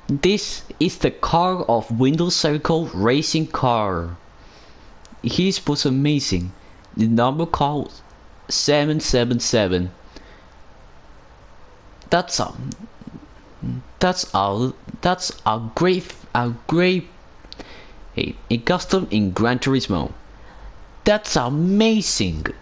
This is the car of Windows Circle racing car. His was amazing. The number called 777. That's a great a custom in Gran Turismo. That's amazing.